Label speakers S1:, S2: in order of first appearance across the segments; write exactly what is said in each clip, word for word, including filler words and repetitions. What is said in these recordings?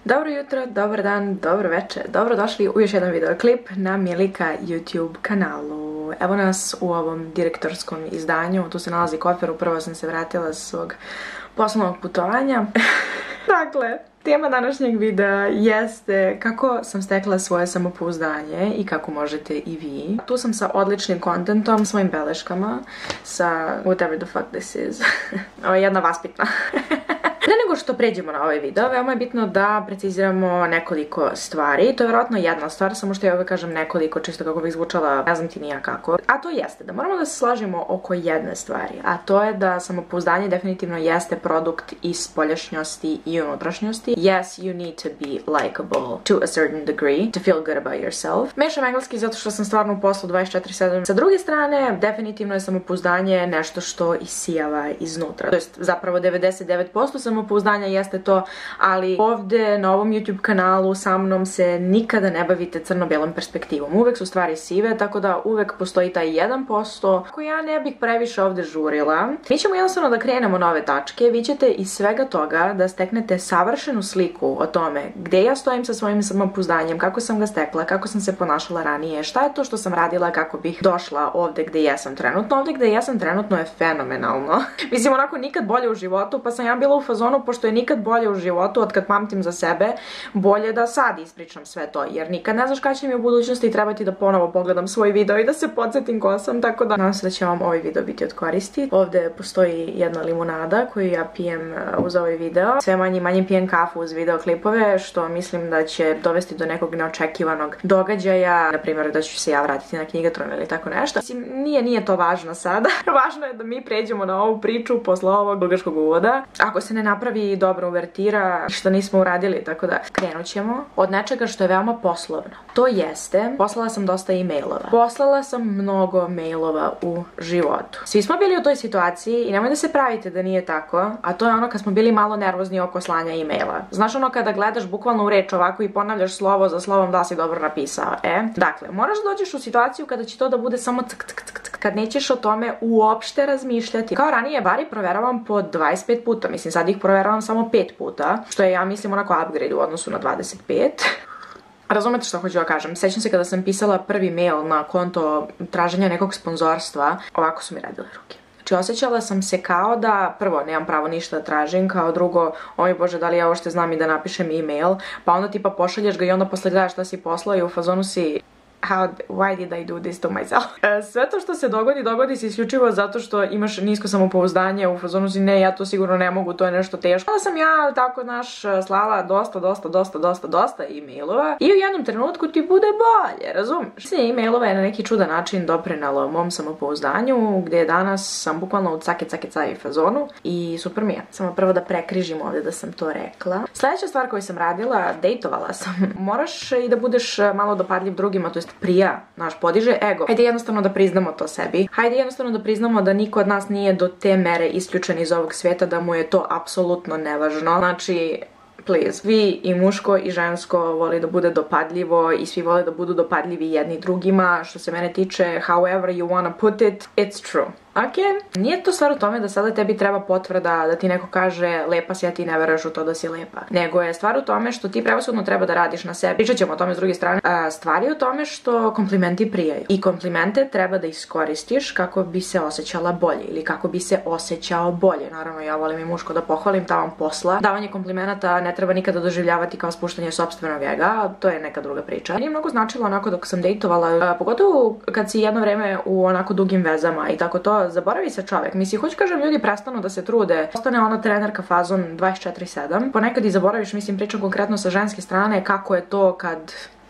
S1: Dobro jutro, dobar dan, dobro večer, dobrodošli u još jedan videoklip na Milika YouTube kanalu. Evo nas u ovom direktorskom izdanju, tu se nalazi kofer, upravo sam se vratila sa svog poslovnog putovanja. Dakle, tema današnjeg videa jeste kako sam stekla svoje samopouzdanje i kako možete i vi. Tu sam sa odličnim kontentom, svojim beleškama, sa whatever the fuck this is. Ovo je jedna vaspitna. Pre nego što pređemo na ovaj video, veoma je bitno da preciziramo nekoliko stvari. To je vjerojatno jedna stvar, samo što ja uvek kažem nekoliko, čisto kako bih zvučala, ne znam ti nija kako. A to jeste da moramo da se slažemo oko jedne stvari, a to je da samopouzdanje definitivno jeste produkt i spoljašnjosti i unutrašnjosti. Yes, you need to be likable to a certain degree to feel good about yourself. Mešam engleski zato što sam stvarno u poslu dvadeset četiri sedam. Sa druge strane, definitivno je samopouzdanje nešto što isijava iznutra. To jest, zapravo devedeset devet posto samopouzdanja jeste to, ali ovde na ovom YouTube kanalu sa mnom se nikada ne bavite crno-belom perspektivom. Uvek su stvari sive, tako da uvek postoji taj jedan posto koji ja ne bih previše ovde žurila. Mi ćemo jednostavno da krenemo na ove tačke. Vi ćete iz svega toga da steknete savršenu sliku o tome gde ja stojim sa svojim samopouzdanjem, kako sam ga stekla, kako sam se ponašala ranije, šta je to što sam radila kako bih došla ovde gde jesam trenutno. Ovde gde jesam trenutno je fenomenalno. Mislim, onako nikad bolje u životu, pa sam ja bila u fazonu, pošto je nikad bolje u životu, od kad pamtim za sebe, bolje da sad ispričam sve to, jer nikad ne znaš kada će mi u budućnosti trebati da ponovo pogledam svoj video i da se podsjetim ko sam, tako da nadam se da će vam ovaj video biti od koristi. Ovde postoji jedna limunada koju ja pijem uz ovaj video. Sve manje i manje pijem kafu uz videoklipove, što mislim da će dovesti do nekog neočekivanog događaja, na primjer da ću se ja vratiti na Knjigatron ili tako nešto. Mislim, nije, nije to važno sada. Važno je da mi pređemo na ovu priču posle ovog dugačkog uvoda. Ako se ne napravi dobra uvertira, što nismo uradili, tako da krenut ćemo od nečega što je veoma poslovno. To jeste, poslala sam dosta e-mailova. Poslala sam mnogo mailova u životu. Svi smo bili u toj situaciji i nemoj da se pravite da nije tako, a to je ono kad smo bili malo nervozni oko slanja e-maila. Znaš ono kada gledaš bukvalno u reč ovako i ponavljaš slovo za slovom da si dobro napisao, e? Dakle, moraš da dođeš u situaciju kada će to da bude samo ck ck ck ck, kad nećeš o tome uopšte razmišljati. Kao ranije, bari proveravam po dvadeset pet puta, mislim sad ih proveravam samo pet puta, što je, ja mislim, onako upgrade u odnosu na dvadeset pet. Razumete što hoću da kažem? Sećam se kada sam pisala prvi mail na konto traženja nekog sponzorstva, ovako su mi radile ruke. Znači, osjećala sam se kao da, prvo, nemam pravo ništa da tražim, kao drugo, oj bože, da li ja ovo što znam i da napišem e-mail, pa onda tipa pošalješ ga i onda posle gledaš šta si poslao i u fazonu si... How, why did I do this to myself? Sve to što se dogodi, dogodi se isključivo zato što imaš nisko samopouzdanje, u fazonu si ne, ja to sigurno ne mogu, to je nešto teško. Onda sam ja tako, naš, slala dosta, dosta, dosta, dosta, dosta e-mailova i u jednom trenutku ti bude bolje, razumiješ? Sve e-mailova je na neki čudan način doprinalo mom samopouzdanju, gde danas sam bukvalno u cake, cake, cake fazonu i super mi je. Samo prvo da prekrižim ovdje da sam to rekla. Sljedeća stvar koju sam radila, dejtovala sam. Moraš i da budeš malo dopadljiv drugima, to jest prija, znaš, podiže ego. Hajde jednostavno da priznamo to sebi. Hajde jednostavno da priznamo da niko od nas nije do te mere isključen iz ovog svijeta, da mu je to apsolutno nevažno. Znači, please, vi i muško i žensko voli da bude dopadljivo i svi vole da budu dopadljivi jedni drugima. Što se mene tiče, however you wanna put it, it's true. Ok? Nije to stvar u tome da sada tebi treba potvrda da ti neko kaže lepa si, a ti ne veruješ u to da si lepa. Nego je stvar u tome što ti prevashodno treba da radiš na sebi. Pričat ćemo o tome s druge strane. A, stvar je u tome što komplimenti prijaju. I komplimente treba da iskoristiš kako bi se osjećala bolje ili kako bi se osjećao bolje. Naravno, ja volim i muško da pohvalim, tavam posla. Davanje komplimenata ne treba nikada doživljavati kao spuštanje sopstvenog ega, to je neka druga priča. Nije mnogo značilo onako dok sam dejtovala, pogotovo kad si jedno vreme u onako dugim vezama i tako to, zaboravi se čovek. Mislim, hoću kažem, ljudi prestanu da se trude. Ostane ono trenerka fazon dvadeset četiri sedam. Ponekad i zaboraviš, mislim, pričam konkretno sa ženske strane, kako je to kad...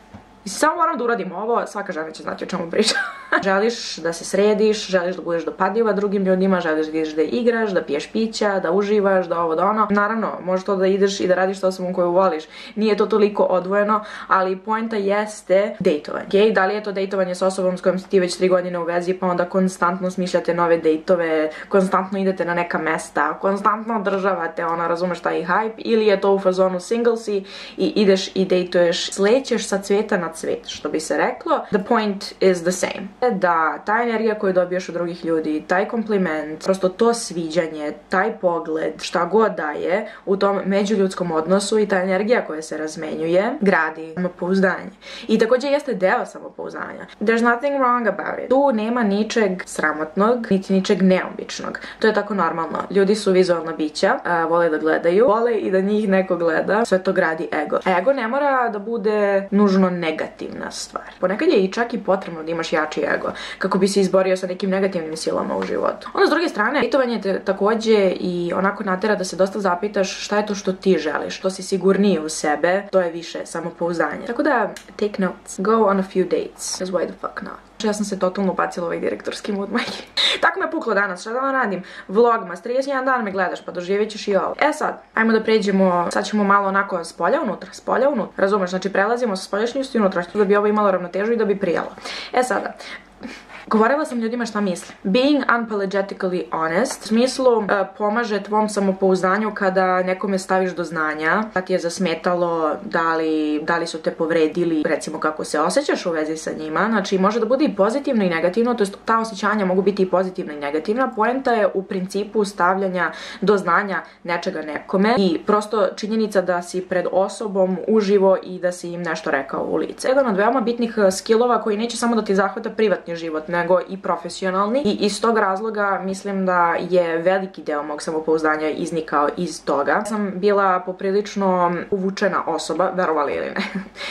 S1: Samo moram da uradim ovo, svaka žena će znati o čemu pričam. Želiš da se središ, želiš da budeš dopadljiva drugim ljudima, želiš da ideš da igraš, da piješ pića, da uživaš, da ovo, da ono. Naravno, može to da ideš i da radiš sa osobom koju voliš. Nije to toliko odvojeno, ali poenta jeste dejtovanje. Okay? Da li je to dejtovanje sa osobom s kojom si ti već tri godine u vezi, pa onda konstantno smišljate nove dejtove, konstantno idete na neka mesta, konstantno održavate, ona, razumeš taj hype, ili je to u fazonu single si i ideš i dejtuješ, slećeš sa cveta na cvet, što bi se reklo. The point is the same. da ta energija koju dobiješ od drugih ljudi, taj kompliment, prosto to sviđanje, taj pogled, šta god da je u tom međuljudskom odnosu i ta energija koja se razmenjuje, gradi samopouzdanje. I također jeste deo samopouzdanja. There's nothing wrong about it. Tu nema ničeg sramotnog, niti ničeg neobičnog. To je tako normalno. Ljudi su vizualna bića, a, vole da gledaju, vole i da njih neko gleda. Sve to gradi ego. A ego ne mora da bude nužno negativna stvar. Ponekad je i čak i potrebno da imaš jači ego, kako bi se izborio sa nekim negativnim silama u životu. Onda s druge strane, pitovanje te također i onako natera da se dosta zapitaš šta je to što ti želiš, što si sigurniji u sebe, to je više samopouzdanje. Tako da, take notes. Go on a few dates. Because why the fuck not? Ja sam se totalno upacila ovaj direktorski mood, majke. Tako me puklo danas, šta da vam radim? Vlogmas, trideset jedan dan me gledaš, pa doživjet ćeš i ovo. E sad, ajmo da pređemo, sad ćemo malo onako s polja unutra, s polja unutra. Razumeš, znači prelazimo sa spoljašnjosti unutra, da bi ovo imalo ravnotežu i da bi prijalo. E sada, govorila sam ljudima šta misle. Being unapologetically honest, u smislu uh, pomaže tvom samopouzdanju kada nekome staviš do znanja, da ti je zasmetalo, da li, da li su te povredili, recimo kako se osjećaš u vezi sa njima. Znači može da bude i pozitivno i negativno, to jest ta osjećanja mogu biti i pozitivna i negativna. Poenta je u principu stavljanja do znanja nečega nekome i prosto činjenica da si pred osobom uživo i da si im nešto rekao u lice. Jedan od veoma bitnih skillova koji neće samo da ti zahvata privatni život, nego i profesionalni, i iz tog razloga mislim da je veliki deo mog samopouzdanja iznikao iz toga. Ja sam bila poprilično uvučena osoba, verovali ili ne.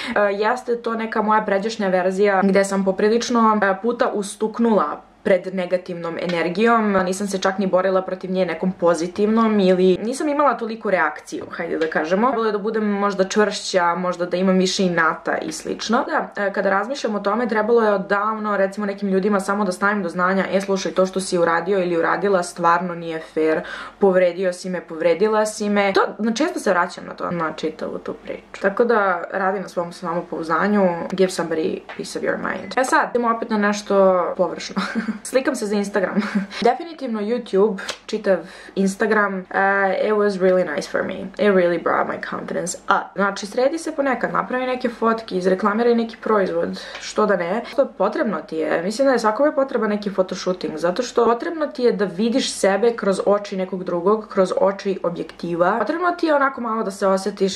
S1: Jeste to neka moja pređašnja verzija gde sam poprilično puta ustuknula pred negativnom energijom, nisam se čak ni borila protiv nje nekom pozitivnom ili nisam imala toliku reakciju, hajde da kažemo. Bilo je da budem možda čvršća, možda da imam više inata i slično. Da, kada razmišljam o tome, trebalo je odavno recimo nekim ljudima samo da stavim do znanja, e slušaj, to što si uradio ili uradila stvarno nije fair, povredio si me, povredila si me. To, često se vraćam na to, na čitavu tu priču. Tako da radi na svom samopouzdanju, give somebody peace of your mind. E sad, idemo opet na nešto površno. Slikam se za Instagram. Definitivno YouTube, čitav Instagram, uh, it was really nice for me. It really brought my confidence up. Znači, sredi se ponekad, napravi neke fotke, izreklamiraj neki proizvod, što da ne. Što potrebno ti je, mislim da je svakome potreba neki photoshooting, zato što potrebno ti je da vidiš sebe kroz oči nekog drugog, kroz oči objektiva. Potrebno ti je onako malo da se osjetiš,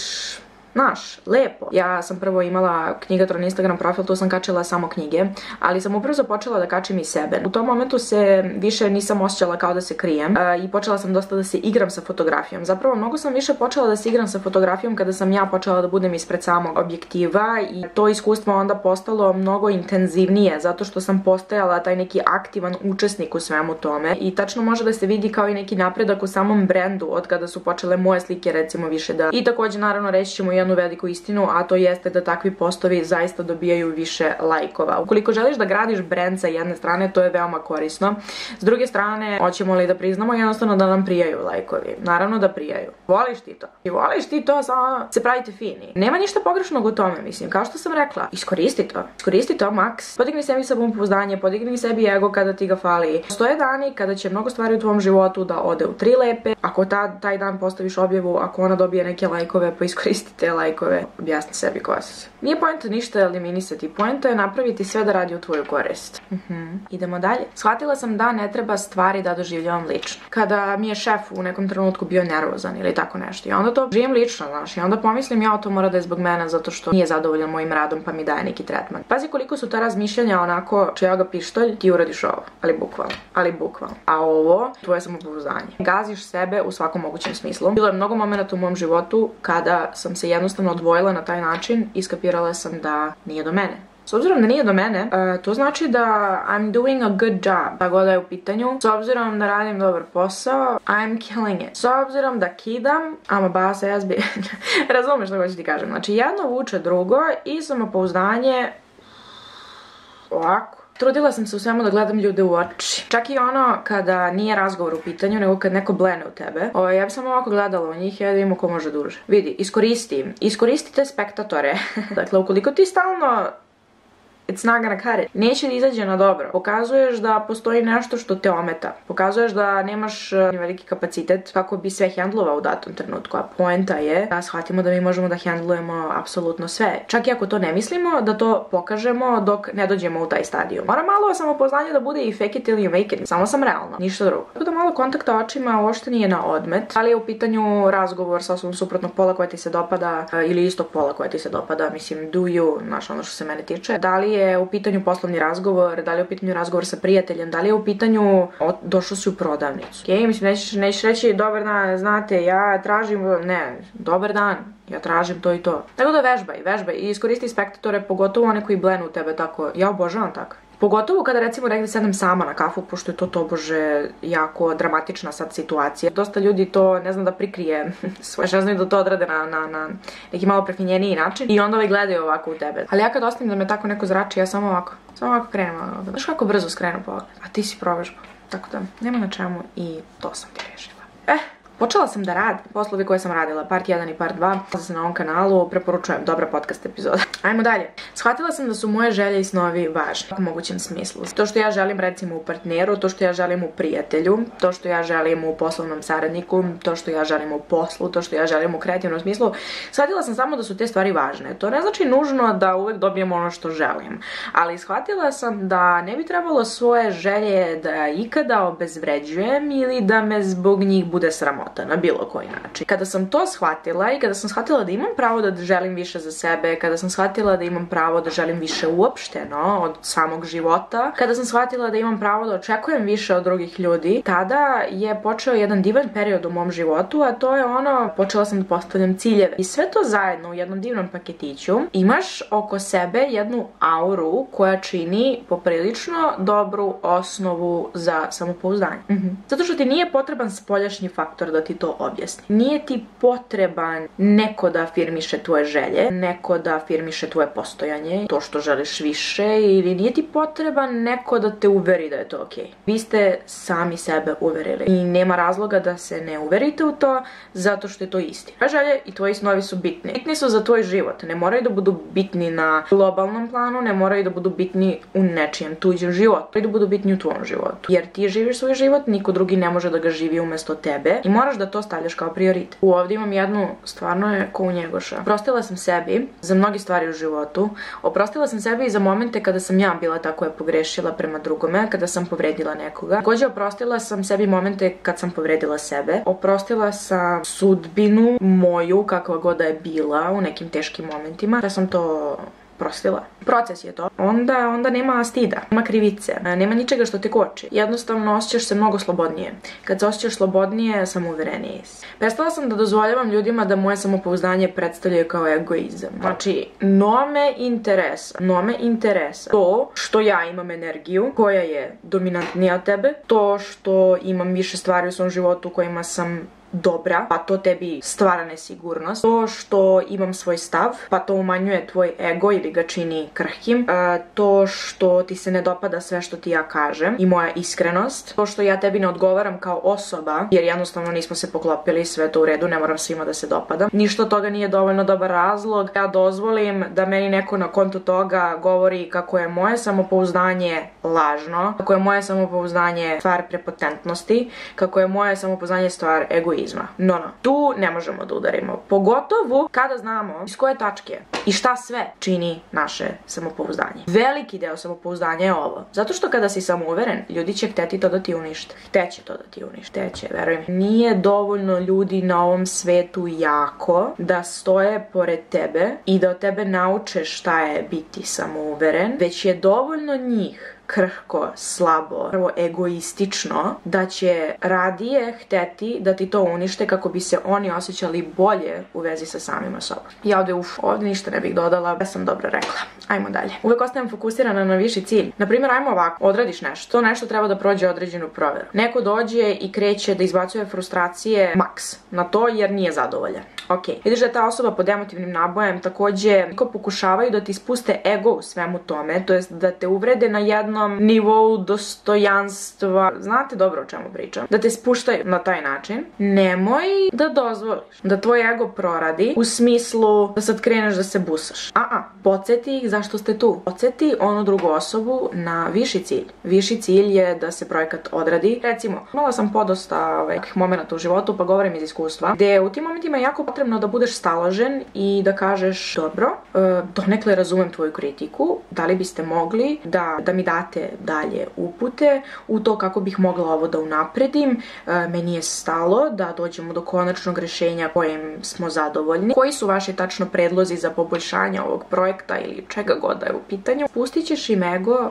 S1: znaš, lepo. Ja sam prvo imala Knjigatron Instagram profil, tu sam kačila samo knjige, ali sam ubrzo počela da kačim i sebe. U tom momentu se više nisam osjećala kao da se krijem uh, i počela sam dosta da se igram sa fotografijom. Zapravo, mnogo sam više počela da se igram sa fotografijom kada sam ja počela da budem ispred samog objektiva i to iskustvo onda postalo mnogo intenzivnije, zato što sam postajala taj neki aktivan učesnik u svemu tome i tačno može da se vidi kao i neki napredak u samom brendu od kada su počele moje slike recimo više da... I također, naravno, reći ćemo jednu veliku istinu, a to jeste da takvi postovi zaista dobijaju više lajkova. Ukoliko želiš da gradiš brend sa jedne strane, to je veoma korisno. S druge strane, hoćemo li da priznamo jednostavno da nam prijaju lajkovi? Naravno da prijaju. Voliš ti to? I voliš ti to, samo se pravite fini. Nema ništa pogrešnog u tome, mislim. Kao što sam rekla, iskoristi to. Iskoristi to, maks. Podigni sebi samopouzdanje, podigni sebi ego kada ti ga fali. Postoje dani kada će mnogo stvari u tvom životu da ode u tri lepe. Ako ta, taj dan postaviš objavu, ako ona dobije neke lajkove, pa iskoristi te lajkove, objasni sebi ko si. Nije poenta ništa eliminisati, poenta je napraviti sve da radi u tvoju korist. Uh-huh. Idemo dalje. Shvatila sam da ne treba stvari da doživljavam lično. Kada mi je šef u nekom trenutku bio nervozan ili tako nešto, i onda to živim lično, znaš, i onda pomislim ja, to mora da je zbog mene zato što nije zadovoljan mojim radom pa mi daje neki tretman. Pazi koliko su ta razmišljanja onako, čija ga pištolj, ti uradiš ovo, ali bukvalno, ali bukvalno. A ovo, tvoje samopouzdanje. Gaziš sebe u svakom mogućem smislu. Bilo je mnogo momenata u mom životu kada sam se jednostavno odvojila na taj način i skapirala sam da nije do mene. S obzirom da nije do mene, uh, to znači da I'm doing a good job, da god da je u pitanju. S obzirom da radim dobar posao, I'm killing it. S obzirom da kidam, I'm a boss ass bitch. Razumeš što hoću ti kažem. Znači jedno vuče drugo i samopouzdanje ovako. Trudila sam se u svemu da gledam ljude u oči. Čak i ono kada nije razgovor u pitanju, nego kad neko blene u tebe. O, ja bi samo ovako gledala u njih i ja da vidimo ko može duže. Vidi, iskoristi. Iskoristi te spektatore. Dakle, ukoliko ti stalno it's not gonna cut it. Neće da izađe na dobro. Pokazuješ da postoji nešto što te ometa. Pokazuješ da nemaš uh, veliki kapacitet kako bi sve hendlovao u datom trenutku. A poenta je da shvatimo da mi možemo da hendlujemo apsolutno sve. Čak i ako to ne mislimo, da to pokažemo dok ne dođemo u taj stadijum. Mora malo samopoznanje da bude i fake it till you make it. Samo sam realno, ništa drugo. Tako da malo kontakta očima uopšte nije na odmet, ali je u pitanju razgovor sa osobom suprotnog pola koja ti se dopada uh, ili istog pola koja ti se dopada, mislim do you, znaš ono što se mene tiče. Da li je u pitanju poslovni razgovor, da li je u pitanju razgovor sa prijateljem, da li je u pitanju o, došao si u prodavnicu. Ok, mislim nećeš, nećeš reći dobar dan, znate, ja tražim, ne, dobar dan, ja tražim to i to. Tako da vežbaj, vežbaj i iskoristi spektatore, pogotovo one koji blenu u tebe tako, ja obožavam tako. Pogotovo kada recimo negdje sedem sama na kafu, pošto je to tobože jako dramatična sad situacija. Dosta ljudi to ne znam da prikrije svoje, ne znaju da to odrade na, na, na neki malo prefinjeniji način i onda ovaj gledaju ovako u tebe. Ali ja kad ostavim da me tako neko zrači, ja samo ovako, samo ovako krenem. Znaš kako brzo skrenu pogled, a ti si provežba. Tako da, nema na čemu i to sam ti rešila. Eh! Počela sam da radim poslovi koje sam radila, part jedan i part dva, sam na ovom kanalu, preporučujem, dobra podcast epizoda. Ajmo dalje. Shvatila sam da su moje želje i snovi važni u mogućem smislu. To što ja želim recimo u partneru, to što ja želim u prijatelju, to što ja želim u poslovnom saradniku, to što ja želim u poslu, to što ja želim u kreativnom smislu, shvatila sam samo da su te stvari važne. To ne znači nužno da uvek dobijem ono što želim, ali shvatila sam da ne bi trebalo svoje želje da ikada obezvređujem ili da me zbog njih bude sramota na bilo koji način. Kada sam to shvatila i kada sam shvatila da imam pravo da želim više za sebe, kada sam shvatila da imam pravo da želim više uopšteno od samog života, kada sam shvatila da imam pravo da očekujem više od drugih ljudi, tada je počeo jedan divan period u mom životu, a to je ono, počela sam da postavljam ciljeve. I sve to zajedno u jednom divnom paketiću imaš oko sebe jednu auru koja čini poprilično dobru osnovu za samopouzdanje. Mm-hmm. Zato što ti nije potreban spoljašnji faktor da ti to objasni. Nije ti potreban neko da afirmiše tvoje želje, neko da afirmiše tvoje postojanje, to što želiš više, ili nije ti potreban neko da te uveri da je to okej. Vi ste sami sebe uverili i nema razloga da se ne uverite u to zato što je to isti. Tvoje želje i tvoji snovi su bitni. Bitni su za tvoj život. Ne moraju da budu bitni na globalnom planu, ne moraju da budu bitni u nečijem tuđem životu. Moraju da budu bitni u tvom životu. Jer ti živiš svoj život, niko drugi ne može da ga živi umesto tebe i moraš da to stavljaš kao prioritet. U ovdje imam jednu, stvarno je ko u Njegoša. Oprostila sam sebi za mnogi stvari u životu. Oprostila sam sebi i za momente kada sam ja bila tako je pogrešila prema drugome, kada sam povredila nekoga. Također oprostila sam sebi momente kad sam povredila sebe. Oprostila sam sudbinu moju, kakva god da je bila u nekim teškim momentima. Da sam to prostila. Proces je to. Onda, onda nema stida, nema krivice, nema ničega što te koči. Jednostavno osjećaš se mnogo slobodnije. Kad se osjećaš slobodnije, samouverenije si. Prestala sam da dozvoljavam ljudima da moje samopouzdanje predstavljaju kao egoizam. Znači, no me interesa, no me interesa to što ja imam energiju koja je dominantnija od tebe, to što imam više stvari u svom životu u kojima sam dobra, pa to tebi stvara nesigurnost. To što imam svoj stav, pa to umanjuje tvoj ego ili ga čini krhkim. E, to što ti se ne dopada sve što ti ja kažem i moja iskrenost. To što ja tebi ne odgovaram kao osoba, jer jednostavno nismo se poklopili, sve to u redu, ne moram svima da se dopada. Ništa od toga nije dovoljno dobar razlog. Ja dozvolim da meni neko na kontu toga govori kako je moje samopouzdanje lažno, kako je moje samopouzdanje stvar prepotentnosti, kako je moje samopouzdanje stvar egoizma. No, no. Tu ne možemo da udarimo. Pogotovo kada znamo iz koje tačke i šta sve čini naše samopouzdanje. Veliki deo samopouzdanja je ovo. Zato što kada si samouveren, ljudi će hteti to da ti unište. Hteće to da ti unište. Hteće, veruj mi. Nije dovoljno ljudi na ovom svetu jako da stoje pored tebe i da od tebe nauče šta je biti samouveren, već je dovoljno njih krhko, slabo, prvo egoistično, da će radije hteti da ti to unište kako bi se oni osjećali bolje u vezi sa samima sobom. Ja ovdje, uf, ovdje ništa ne bih dodala, ja sam dobro rekla. Ajmo dalje. Uvek ostajem fokusirana na viši cilj. Naprimjer, ajmo ovako, odradiš nešto, to nešto treba da prođe određenu proveru. Neko dođe i kreće da izbacuje frustracije maks na to jer nije zadovoljan. Ok, vidiš da je ta osoba pod emotivnim nabojem, također neko pokušavaju da ti spuste ego u svemu tome, to jest da te uvrede na jedno jednom nivou dostojanstva, znate dobro o čemu pričam, da te spuštaju na taj način, nemoj da dozvoliš da tvoj ego proradi u smislu da sad kreneš da se busaš. A-a, podsjeti ih zašto ste tu. Podsjeti onu drugu osobu na viši cilj. Viši cilj je da se projekat odradi. Recimo, imala sam podosta nekih momenta u životu, pa govorim iz iskustva, gde u tim momentima je jako potrebno da budeš staložen i da kažeš, dobro, donekle razumem tvoju kritiku, da li biste mogli da, da mi date dalje upute u to kako bih mogla ovo da unapredim. Meni je stalo da dođemo do konačnog rešenja kojim smo zadovoljni. Koji su vaši tačno predlozi za poboljšanje ovog projekta ili čega god da je u pitanju. Pustit ćeš im ego.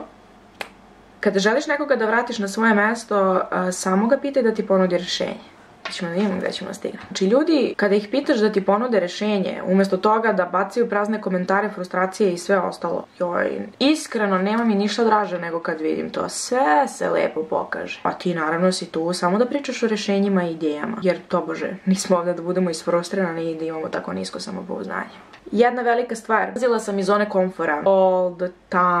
S1: Kada želiš nekoga da vratiš na svoje mesto, samo ga pitaj da ti ponudi rešenje. Ćemo da imamo gde ćemo stigati. Znači ljudi, kada ih pitaš da ti ponude rešenje, umjesto toga da bacaju prazne komentare, frustracije i sve ostalo, joj, iskreno nema mi ništa draže nego kad vidim to. Sve se lepo pokaže. A ti naravno si tu samo da pričaš o rešenjima i idejama. Jer tobože, nismo ovdje da budemo isfrustrirani i da imamo tako nisko samopouznanje. Jedna velika stvar. Izlazila sam iz zone komfora. All the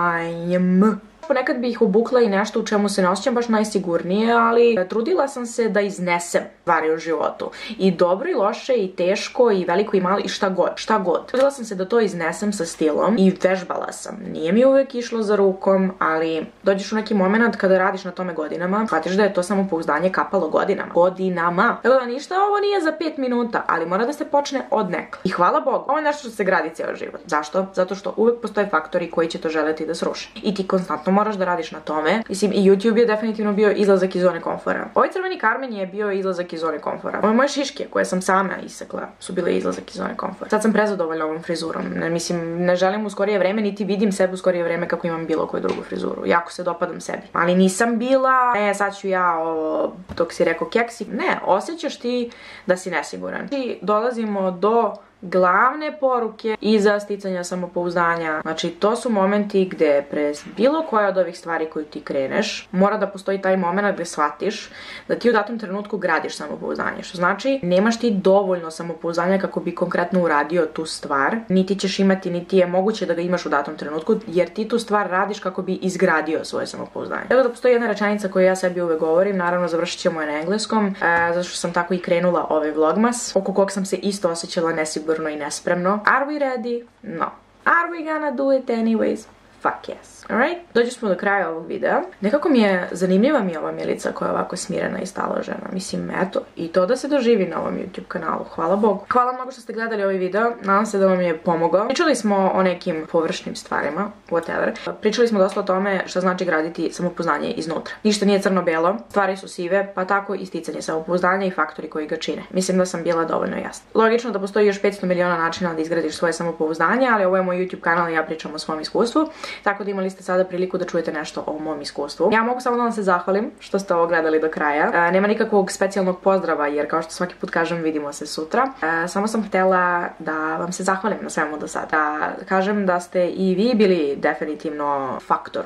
S1: time. Ponekad bih obukla i nešto u čemu se ne osjećam baš najsigurnije, ali trudila sam se da iznesem stvari u životu. I dobro i loše i teško i veliko i malo i šta god. Šta god. Trudila sam se da to iznesem sa stilom i vežbala sam. Nije mi uvek išlo za rukom, ali dođeš u neki moment kada radiš na tome godinama, shvatiš da je to samopouzdanje kapalo godinama. Godinama. Evo da ništa ovo nije za pet minuta, ali mora da se počne od nekla. I hvala Bogu, ovo je nešto što se gradi cijel život. Zašto? Zato što uvek postoje faktori koji će to želeti da sruše. I ti konstantno moraš da radiš na tome. Mislim, i YouTube je definitivno bio izlazak iz zone komfora. Ovaj crveni karmen je bio izlazak iz zone komfora. Ove moje šiške koje sam sama isekla su bile izlazak iz zone komfora. Sad sam prezadovoljna ovom frizurom. Ne, mislim, ne želim u skorije vreme, niti vidim sebe u skorije vreme kako imam bilo koju drugu frizuru. Jako se dopadam sebi. Ali nisam bila, e, sad ću ja ovo, dok si rekao keksi. Ne, osjećaš ti da si nesiguran. I dolazimo do glavne poruke iza sticanja samopouzdanja. Znači, to su momenti gde pre bilo koja od ovih stvari koju ti kreneš, mora da postoji taj moment gde shvatiš da ti u datom trenutku gradiš samopouzdanje. Što znači, nemaš ti dovoljno samopouzdanja kako bi konkretno uradio tu stvar, niti ćeš imati, niti je moguće da ga imaš u datom trenutku, jer ti tu stvar radiš kako bi izgradio svoje samopouzdanje. Evo da postoji jedna rečenica koju ja sebi uvek govorim, naravno završit ćemo je na engleskom, e, zato što sam tako i krenula ovaj vlogmas, oko kog sam se isto osjećala nesigurno i nespremno. Are we ready? No. Are we gonna do it anyways? Fuck yes. Alright? Dođu smo do kraja ovog videa. Nekako mi je zanimljiva mi je ova Milica koja je ovako smirena i staložena. Mislim, eto. I to da se doživi na ovom YouTube kanalu. Hvala Bogu. Hvala mnogo što ste gledali ovaj video. Nadam se da vam je pomogao. Pričali smo o nekim površnim stvarima. Whatever. Pričali smo dosta o tome što znači graditi samopouzdanje iznutra. Ništa nije crno-belo. Stvari su sive, pa tako i sticanje samopouzdanja i faktori koji ga čine. Mislim da sam bila dovoljno jasna. Logično da postoji još petsto miliona načina da izgradiš svoje samopouzdanje, ali ovo je moj YouTube kanal i ja pričam o svom iskustvu. Tako da imali ste sada priliku da čujete nešto o mom iskustvu. Ja mogu samo da vam se zahvalim što ste ovo gledali do kraja. E, nema nikakvog specijalnog pozdrava jer kao što svaki put kažem vidimo se sutra. E, samo sam htjela da vam se zahvalim na svemu do sada. Da kažem da ste i vi bili definitivno faktor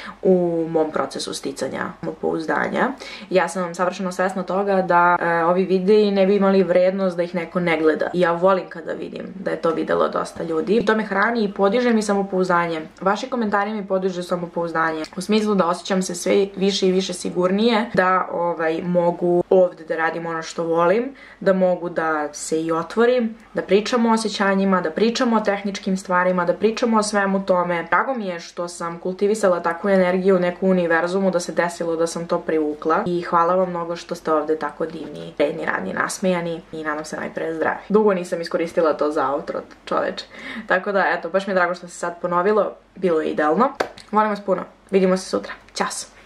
S1: u mom procesu sticanja samopouzdanja. Ja sam vam savršeno svesna toga da e, ovi videi ne bi imali vrednost da ih neko ne gleda. I ja volim kada vidim da je to videlo dosta ljudi. I to me hrani i podiže mi samopouzdanje. Vaši komentari mi podižu samopouzdanje. U smislu da osjećam se sve više i više sigurnije, da ovaj, mogu ovdje da radim ono što volim, da mogu da se i otvorim, da pričamo o osjećanjima, da pričamo o tehničkim stvarima, da pričamo o svemu tome. Drago mi je što sam kultivisala takvu energiju u neku univerzumu, da se desilo da sam to privukla. I hvala vam mnogo što ste ovdje tako divni, redni, radni, nasmejani i nadam se najpre zdravi. Dugo nisam iskoristila to za outro, čoveče. Tako da, eto, baš mi je drago što se sad ponovilo. Bilo je idealno. Molim vas puno. Vidimo se sutra. Ćao!